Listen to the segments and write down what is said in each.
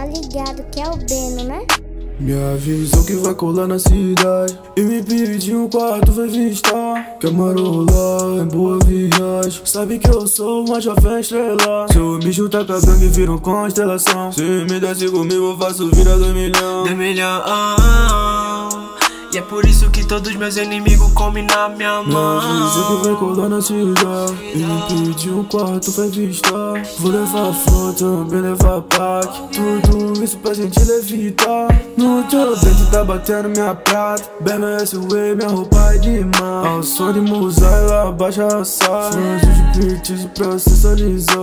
Tá ligado que é o Beno, né? Me avisou que vai colar na cidade e me pediu um quarto, vai vir estar. Quer marolar em boa viagem, sabe que eu sou uma jovem estrela. Se eu me juntar com a gangue vira uma constelação. Se me desce comigo eu faço vira 2 milhões. 2 milhões. E é por isso que todos meus inimigos comem na minha mão. Me avisou que vai colar na cidade e me pediu um quarto, vai vir estar. Vou levar flor, também levar pack. Tudo isso pra gente levitar. No teu dente tá batendo minha prata. BMS Way, minha roupa é de mar. Ao som de musa, ela baixa a saia. Faz de petice pra sensualizar.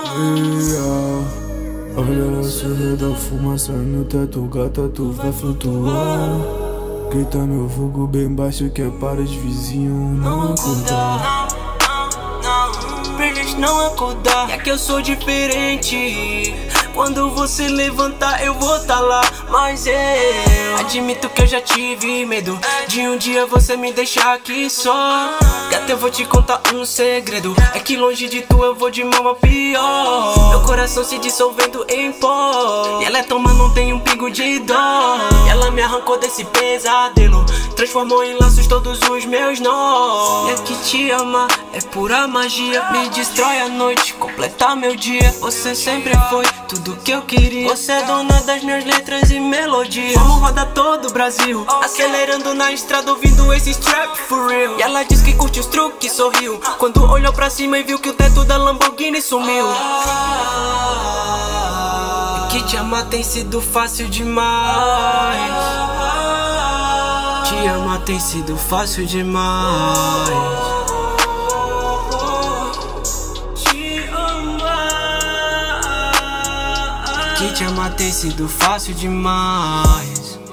Olha essa reda, fumaça no teto, gata, tu vai flutuar. Grita meu vulgo bem baixo que é para os vizinhos não acordar. Pra eles não acordar. É que eu sou diferente. Quando você levantar eu vou tá lá. Mas eu admito que eu já tive medo de um dia você me deixar aqui só. Gata, eu vou te contar um segredo. É que longe de tu eu vou de mal a pior. Meu coração se dissolvendo em pó. E ela é toma, não tem um pingo de dó. E ela me arrancou desse pesadelo, transformou em laços todos os meus nós. E é que te amar é pura magia. Me destrói a noite, completa meu dia. Você sempre foi tudo que eu queria. Você é dona das minhas letras e melodias. Vamos rodar todo o Brasil, acelerando na estrada ouvindo esse trap for real. E ela diz que curte os truques, sorriu quando olhou pra cima e viu que o teto da Lamborghini sumiu. E que te amar tem sido fácil demais. Te amar tem sido fácil demais. Que te amar tem sido fácil demais.